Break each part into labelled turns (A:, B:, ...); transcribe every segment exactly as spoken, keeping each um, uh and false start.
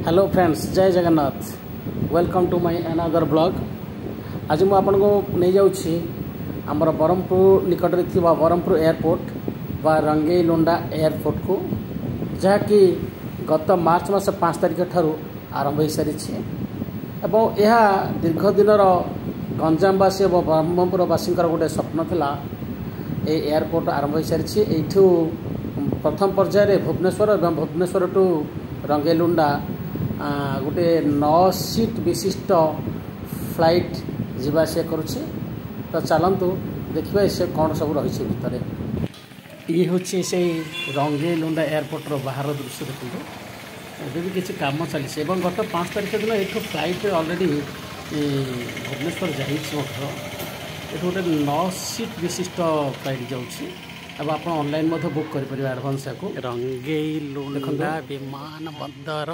A: Hello friends, जय Jagannath. Welcome to my another blog. आज मुझे आपको नहीं जाऊँगी आमर बरहमपुर निकट में थी बरहमपुर एयरपोर्ट बा रंगेलुंडा एयरपोर्ट को, जहाँकि गत मार्च मास पाँच तारिख ठारू आरंभ हो सारी एवं यह दीर्घ दिन गंजामवासी और ब्रह्मपुरवासी गोटे स्वप्न था। ये एयरपोर्ट आरंभ हो सारी एठू प्रथम पर्यायर भुवनेश्वर और भुवनेश्वर टू रंगेलुंडा गोटे नौ सीट विशिष्ट फ्लाइट जीवासा करुच्छे। तो चलतु देखिए से कौन सब रही भितर। ये हूँ से रंगेलुंडा एयरपोर्ट बाहर दृश्य देखो, ଏବେ ବି କିଛି କାମ ଚାଲିଛି ଏବଂ ଗତ ପାଞ୍ଚ ତାରିଖ ଦିନ ଏଠୁ ଫ୍ଲାଇଟ୍ ଅଲରେଡ଼ି ଭୁବନେଶ୍ୱର ଯାଇଛି ମଧ୍ୟ। ଏଠୁ ଗୋଟେ ନଅ ସିଟ୍ ବିଶିଷ୍ଟ ଫ୍ଲାଇଟ୍ ଯାଉଛି ଏବଂ ଆପଣ ଅନଲାଇନ୍ ମଧ୍ୟ ବୁକ୍ କରିପାରିବେ ଆଡ଼ଭାନ୍ସ ୟାକୁ। ରଙ୍ଗେଇଲୁଣ୍ଡା ବିମାନ ବନ୍ଦର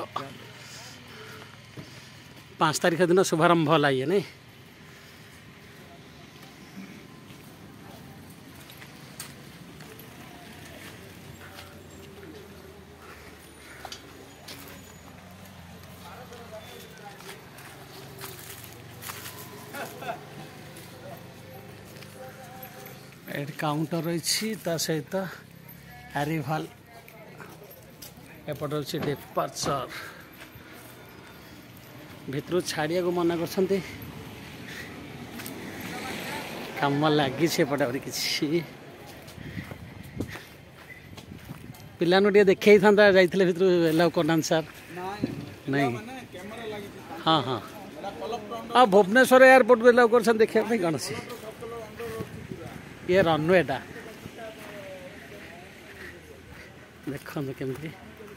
A: ପାଞ୍ଚ ତାରିଖ ଦିନ ଶୁଭାରମ୍ଭ ହେଲା ଇଏ ନାଇଁ। एट काउंटर रही ता सहित आरिभाल एपट रही डिपार्चर भितर छाड़िया को मना कर कम लगी एपटे कि पिलानु टे देखे था जाइए भितर एलाउ करना सार नहीं। हाँ हाँ हाँ भुवनेश्वर एयरपोर्ट को एलाउ कर देखा कौन सी ये रनवेटा देखो केमती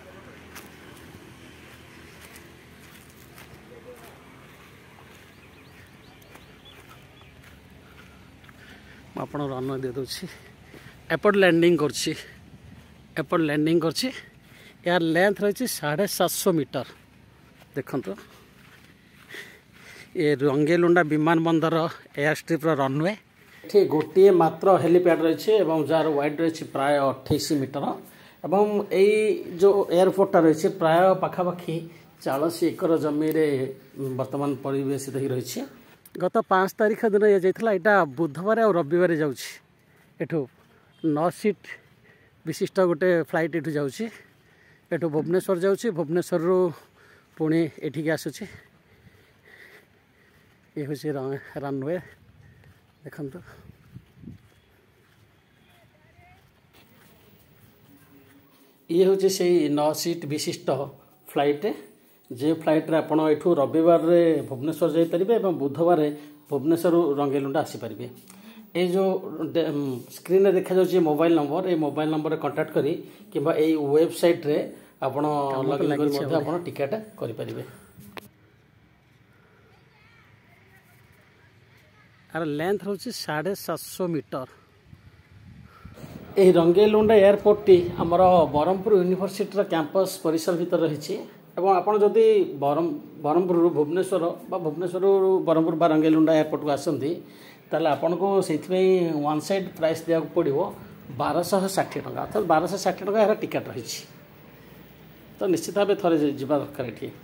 A: आप रनवे दे दूसरी एपट लैंडिंग करछि एपट लैंडिंग करछि यार लेंथ रही साढ़े सातशो मीटर। देखो तो ये रंगेलुंडा विमान बंदर एयर स्ट्रिप रनवे ये गोटे मात्र हेलीपैड रही है जार वाइड रही प्राय अठाईस मीटर एवं यही जो एयरपोर्टा रही प्राय पखापाखि चालीस एकर जमी वर्तमान परिवेशित हो रही। गत पाँच तारीख दिन ये जाइए यहाँ बुधवार और रविवार जाऊँ नौ सीट विशिष्ट गोटे फ्लाइट एठू जाऊँ एठू भुवनेश्वर जाऊँ भुवनेश्वर पुणी एठिक आसूँ। ये हूँ रनवे देखो ये हूँ से नौ सीट विशिष्ट फ्लाइट जो फ्लाइट रे आपण एठू रविवार रे भुवनेश्वर जाइपारे और बुधवार भुवनेश्वर रंगेलुंडा आसीपारे। ये जो स्क्रीन रे देखा जाउछि मोबाइल नंबर ये मोबाइल नंबर कांटेक्ट करी किबा ए वेबसाइट रे आपण लॉगिन करी मध्ये आपण टिकट करि परिबे। आर लेंथ रोचे साढ़े सातशो मीटर। यह रंगेलुंडा एयरपोर्ट टी आमर ब्रह्मपुर यूनिवर्सिटी कैंपस परिसर भीतर रही आपड़ जदि ब्रह्मपुर भुवनेश्वर भुवनेश्वर ब्रह्मपुर बा रंगेलुंडा एयरपोर्ट को आसती ताले आपन को से वन साइड प्राइस दिया पड़ो बारश षाठी टाँह अर्थात बारश षाठी टाँह यार टिकेट रही। तो निश्चित भाव थे जा दरकार ये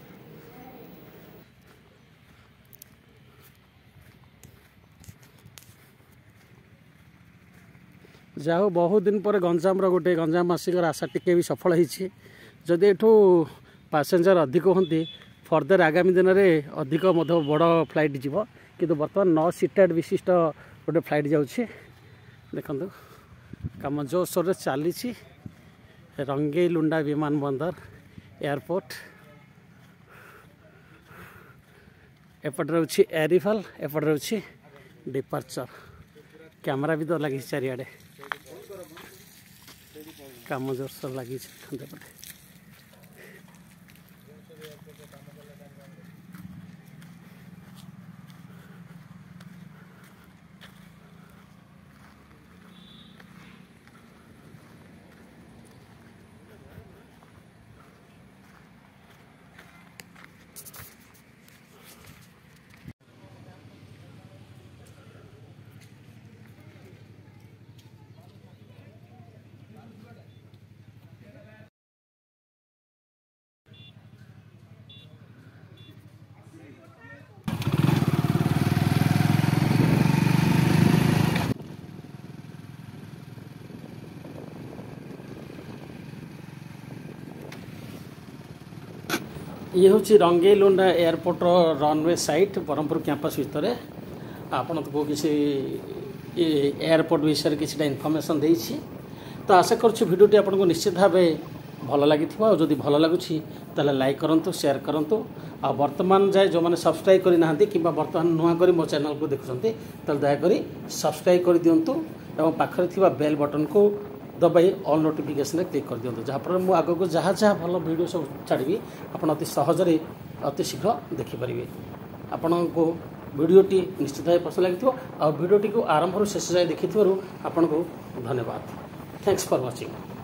A: जाओ बहुत दिन पर गंजाम रोटे गंजामवासी आशा टिके भी सफल होती। जदि एठू पैसेंजर अधिक होती फर्दर आगामी दिन में अधिक बड़ फ्लाइट जीव किंतु बर्तमान नौ सीटेड विशिष्ट गोटे फ्लाइट जाऊँगी। देखो कम जोरसोर चली रंगेलुंडा विमान बंदर एयरपोर्ट एपट रोचे एरिफल एपट रोचे डिपार्चर कैमरा भी तो लगी चारिआडे काम जोरसोर लगी। ये हूँ Rangeilunda airport runway site Berhampur campus भितर आपण को किसी एयरपोर्ट विषय किसी इनफॉरमेशन देइछि। तो आशा करूँ भिडियोटी आपको निश्चित भाव भल लगी जदि भल लगुच लाइक करूँ शेयर करूँ आ वर्तमान जाए जो मैंने सब्सक्राइब करना कि बर्तमान नुआ कर मो चैनल को देखुंटे दयाकोरी सब्सक्राइब कर दिंतु और पाखरे थिबा बेल बटन को दबाई ऑल नोटिफिकेशन क्लिक कर दिंतु जहाँफल मुझे आगक जहाँ जहाँ भल वीडियो सब छाड़ी आपड़ अति सहजरे अति शीघ्र देखिपारे। आपण को वीडियोटी निश्चित भाव पसंद लगी और वीडियोटी को आरंभ शेष जाए देखि आपन को धन्यवाद। Thanks for watching.